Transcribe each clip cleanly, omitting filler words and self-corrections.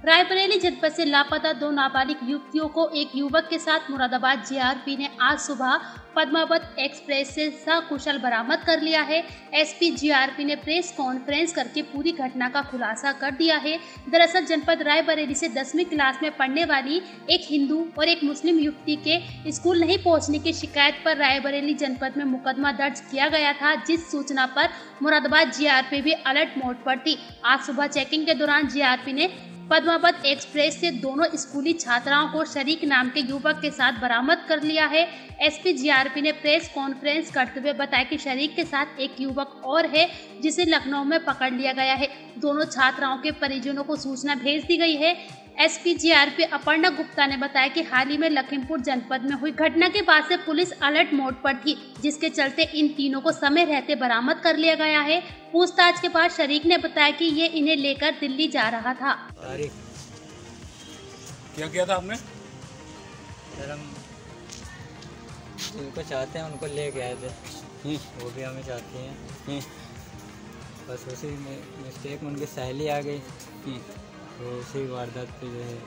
रायबरेली जनपद से लापता 2 नाबालिग युवतियों को एक युवक के साथ मुरादाबाद जीआरपी ने आज सुबह पद्मावत एक्सप्रेस से सकुशल बरामद कर लिया है। एसपी जीआरपी ने प्रेस कॉन्फ्रेंस करके पूरी घटना का खुलासा कर दिया है। दरअसल जनपद रायबरेली से 10वीं क्लास में पढ़ने वाली एक हिंदू और एक मुस्लिम युवती के स्कूल नहीं पहुंचने की शिकायत पर रायबरेली जनपद में मुकदमा दर्ज किया गया था, जिस सूचना पर मुरादाबाद जीआरपी भी अलर्ट मोड पर थी। आज सुबह चेकिंग के दौरान जीआरपी ने पद्मावत एक्सप्रेस से दोनों स्कूली छात्राओं को शरीक नाम के युवक के साथ बरामद कर लिया है। एसपी जीआरपी ने प्रेस कॉन्फ्रेंस करते हुए बताया कि शरीक के साथ एक युवक और है, जिसे लखनऊ में पकड़ लिया गया है। दोनों छात्राओं के परिजनों को सूचना भेज दी गई है। एसपी जीआरपी अपर्णा गुप्ता ने बताया कि हाल ही में लखीमपुर जनपद में हुई घटना के बाद से पुलिस अलर्ट मोड पर थी, जिसके चलते इन तीनों को समय रहते बरामद कर लिया गया है। पूछताछ के बाद शरीक ने बताया कि ये इन्हें लेकर दिल्ली जा रहा था। क्या किया था आपने? सर हम जिनको चाहते हैं उनको ले गए थे, वो भी हमें चाहती हैं। बस उसी मिस्टेक में उनकी सहेली आ गई, तो उसी वारदात पे जो है।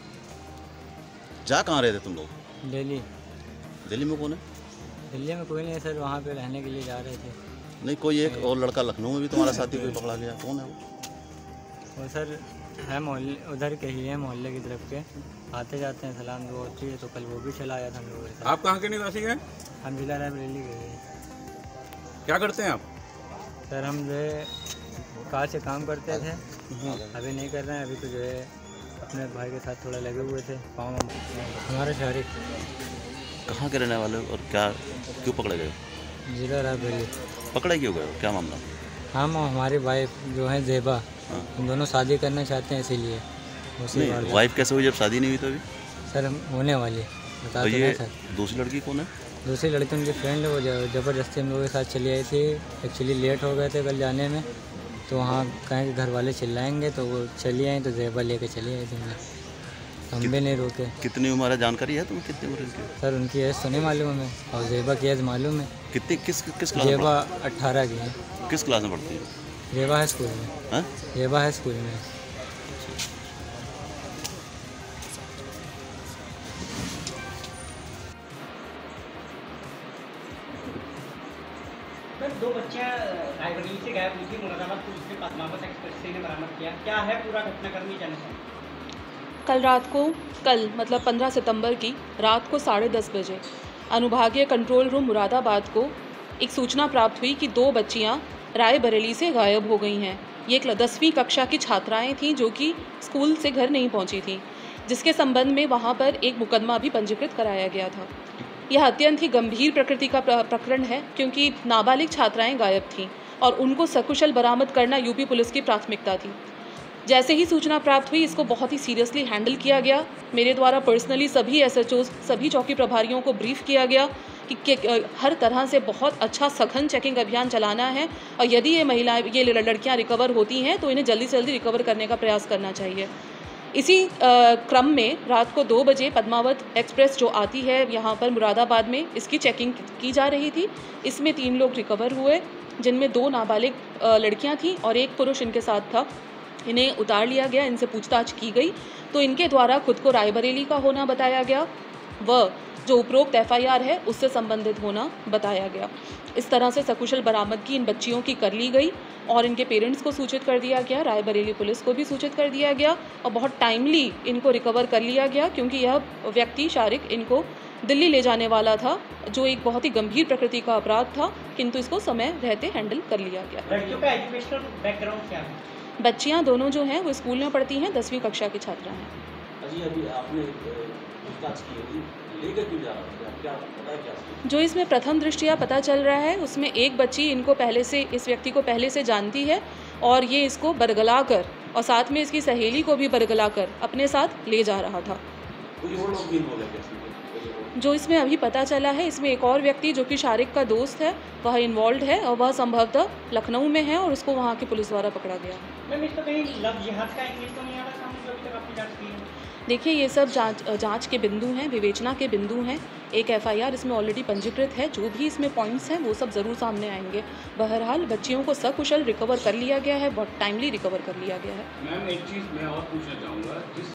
जा कहाँ रहे थे तुम लोग? दिल्ली। दिल्ली में कौन है? दिल्ली में कोई नहीं है सर, वहाँ पे रहने के लिए जा रहे थे। नहीं, कोई एक और लड़का लखनऊ में भी तुम्हारा साथी कोई पकड़ा गया, कौन है वो सर है मोहल्ले, उधर के ही है, मोहल्ले की तरफ के। आते जाते हैं, सलाम दुआ होती है, तो कल वो भी चला आया था हम लोगों के साथ। आप कहाँ के निवासी हैं? हम जिला रायबरेली गए। क्या करते हैं आप? सर हम जो है कार से काम करते थे, अभी नहीं कर रहे हैं। अभी तो जो है अपने भाई के साथ थोड़ा लगे हुए थे। पाँव हमारा शारिक। कहाँ के रहने वाले और क्या क्यों पकड़े गए? जिला रायबरेली। पकड़े क्यों गए, क्या मामला? हम और हमारी वाइफ जो है ज़ेबा, हम दोनों शादी करना चाहते हैं, इसीलिए उसी नहीं, वाइफ कैसे हुई जब शादी नहीं हुई तो? अभी सर हम होने वाली बता तो दें सर। दूसरी लड़की कौन है? दूसरी लड़की उनकी फ्रेंड है, वो ज़बरदस्ती हम लोगों के साथ चली आई थी। एक्चुअली लेट हो गए थे कल जाने में, तो वहाँ कहें कि घर वाले चिल्लाएंगे, तो वो चली आई, तो ज़ेबा लेके चली आई थी। हम भी नहीं रोके। कितनी उम्र है, जानकारी है तुम्हें? कितनी उम्र की? सर उनकी एज तो नहीं मालूम है, और ज़ेबा की एज मालूम है। कितनी किस क्लास? ज़ेबा 18 की है। किस क्लास में पढ़ती है? ज़ेबा है स्कूल में। हाँ, ज़ेबा है स्कूल में। सर 2 बच्चियां रायबरेली से गायब हुई थी, मुरादाबाद पुलिस ने पद्मावत एक्सप्रेस से इन्हें बरामद किया। क्या है पूरा घटनाक्रम, जानकारी? कल मतलब 15 सितंबर की रात को 10:30 बजे अनुभागीय कंट्रोल रूम मुरादाबाद को एक सूचना प्राप्त हुई कि 2 बच्चियां रायबरेली से गायब हो गई हैं। ये 10वीं कक्षा की छात्राएं थीं जो कि स्कूल से घर नहीं पहुंची थीं, जिसके संबंध में वहां पर एक मुकदमा भी पंजीकृत कराया गया था। यह अत्यंत ही गंभीर प्रकृति का प्रकरण है, क्योंकि नाबालिग छात्राएं गायब थीं और उनको सकुशल बरामद करना यूपी पुलिस की प्राथमिकता थी। जैसे ही सूचना प्राप्त हुई, इसको बहुत ही सीरियसली हैंडल किया गया। मेरे द्वारा पर्सनली सभी SHOs, सभी चौकी प्रभारियों को ब्रीफ किया गया कि हर तरह से बहुत अच्छा सघन चेकिंग अभियान चलाना है, और यदि ये लड़कियां रिकवर होती हैं तो इन्हें जल्दी से जल्दी रिकवर करने का प्रयास करना चाहिए। इसी क्रम में रात को 2 बजे पद्मावत एक्सप्रेस जो आती है यहाँ पर मुरादाबाद में, इसकी चेकिंग की जा रही थी। इसमें 3 लोग रिकवर हुए, जिनमें 2 नाबालिग लड़कियाँ थीं और एक पुरुष इनके साथ था। इन्हें उतार लिया गया, इनसे पूछताछ की गई, तो इनके द्वारा खुद को रायबरेली का होना बताया गया, व जो उपरोक्त FIR है उससे संबंधित होना बताया गया। इस तरह से सकुशल बरामदगी इन बच्चियों की कर ली गई और इनके पेरेंट्स को सूचित कर दिया गया, रायबरेली पुलिस को भी सूचित कर दिया गया, और बहुत टाइमली इनको रिकवर कर लिया गया, क्योंकि यह व्यक्ति शारिक इनको दिल्ली ले जाने वाला था, जो एक बहुत ही गंभीर प्रकृति का अपराध था, किंतु इसको समय रहते हैंडल कर लिया गया। लड़कियों का एजुकेशनल बैकग्राउंड क्या है? बच्चियां दोनों जो हैं वो स्कूल में पढ़ती हैं, 10वीं कक्षा की छात्रा हैं। अभी आपने पूछताछ की है, लेकर क्यों जा रहा है, क्या पता है क्या? जो इसमें प्रथम दृष्टया पता चल रहा है, उसमें एक बच्ची इस व्यक्ति को पहले से जानती है, और ये इसको बरगला कर और साथ में इसकी सहेली को भी बरगला कर अपने साथ ले जा रहा था। जो इसमें अभी पता चला है, इसमें एक और व्यक्ति जो कि शारिक का दोस्त है, वह इन्वॉल्व है, और वह संभवतः लखनऊ में है, और उसको वहाँ की पुलिस द्वारा पकड़ा गया है। मैम, इसको कहीं लव जिहाद का केस तो नहीं आ रहा सामने जो अभी तक आपने जांच की है? देखिए ये सब जांच के बिंदु हैं, विवेचना के बिंदु हैं। एक एफआईआर इसमें ऑलरेडी पंजीकृत है। जो भी इसमें पॉइंट्स हैं वो सब ज़रूर सामने आएंगे। बहरहाल बच्चियों को सकुशल रिकवर कर लिया गया है, बहुत टाइमली रिकवर कर लिया गया है। मैम एक चीज़ मैं और पूछना चाहूँगा, जिस